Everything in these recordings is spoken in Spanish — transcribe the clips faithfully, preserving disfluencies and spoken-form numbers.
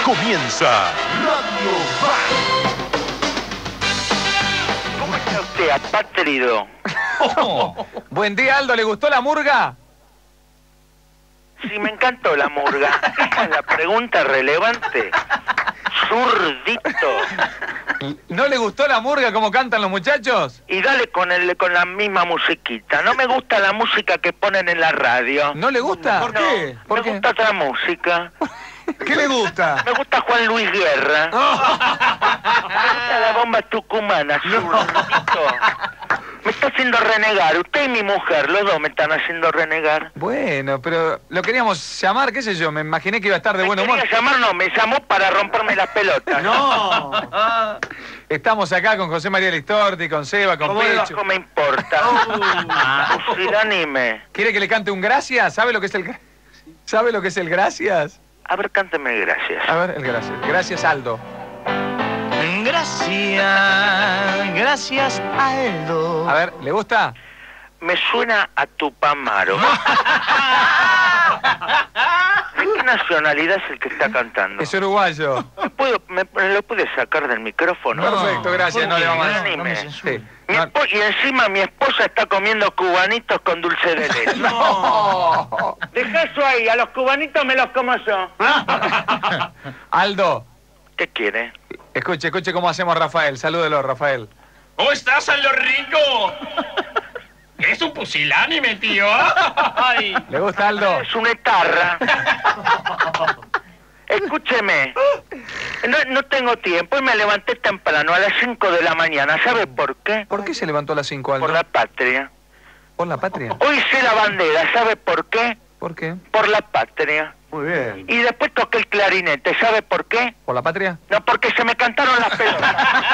Comienza Radio Back. ¿Cómo está usted, apátrido? Oh. Buen día, Aldo. ¿Le gustó la murga? Sí, me encantó la murga. Esa es la pregunta relevante. Zurdito. ¿No le gustó la murga como cantan los muchachos? Y dale con el con la misma musiquita. No me gusta la música que ponen en la radio. ¿No le gusta? ¿Por No, qué? ¿Por me qué? gusta otra música. ¿Qué le gusta? Me gusta Juan Luis Guerra. Me gusta la bomba tucumana, zurdito. Me está haciendo renegar. Usted y mi mujer, los dos me están haciendo renegar. Bueno, pero lo queríamos llamar, qué sé yo, me imaginé que iba a estar de Me buen humor. quería llamar, no, me llamó para romperme las pelotas. No. Estamos acá con José María Listorti, con Seba, con ¿Cómo Pecho. no me importa? Pusilánime. ¿Quiere que le cante un gracias? ¿Sabe lo que es el gra- ¿Sabe lo que es el gracias? A ver, cánteme gracias. A ver, el gracias. Gracias, Aldo. Gracias, gracias Aldo. A ver, ¿le gusta? Me suena a Tupamaro. ¿De qué nacionalidad es el que está cantando? Es uruguayo. ¿Me, puedo, me, me lo puede sacar del micrófono? Perfecto, gracias. No le vamos a no, no me Sí. Mi No. espo- y encima mi esposa está comiendo cubanitos con dulce de leche. No. Deja eso ahí, a los cubanitos me los como yo. Aldo, ¿Qué quiere? escuche, escuche cómo hacemos a Rafael. Salúdelo, Rafael. ¿Cómo estás, Aldo Rico? Es un pusilánime, tío. Ay. ¿Le gusta, Aldo? Es una etarra. Escúcheme. No, no tengo tiempo y me levanté temprano, a las cinco de la mañana. ¿Sabe por qué? ¿Por qué se levantó a las cinco, Aldo? Por la patria. ¿Por la patria? Hoy hice la bandera. ¿Sabe por qué? ¿Por qué? Por la patria. Muy bien. Y después toqué el clarinete. ¿Sabe por qué? ¿Por la patria? No, porque se me cantaron las pelotas.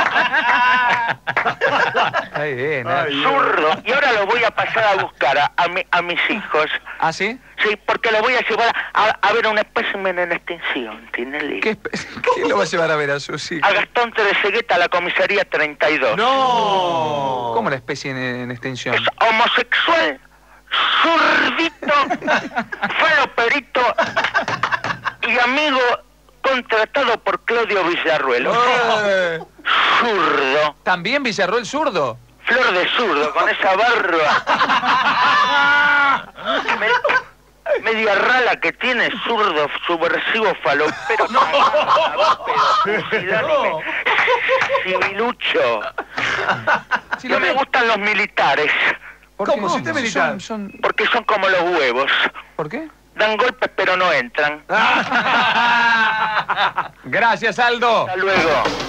Ay, bien. ¿eh? Ay. Zurdo. Y ahora lo voy a pasar a buscar a, a, mi- a mis hijos. ¿Ah, sí? Sí, porque lo voy a llevar a, a ver un espécimen en extinción, Tinelli. ¿Qué espe- ¿Quién lo va a llevar a ver a sus hijos? A Gastón Trezegueta, a la comisaría treinta y dos. No. ¿Cómo la especie en, en extensión? Es homosexual, zurdito, faloperito y amigo contratado por Claudio Villarruel. Eh, Zurdo, ¿También Villarroel zurdo? flor de zurdo, con esa barba. Me- media rala que tiene, zurdo, subversivo, falopero. No, civilucho. Sí, No lo me veo. gustan los militares, ¿Por ¿Cómo? qué? Si usted es militar. Son, son- porque son como los huevos. ¿Por qué? Dan golpes pero no entran. Gracias, Aldo. Hasta luego.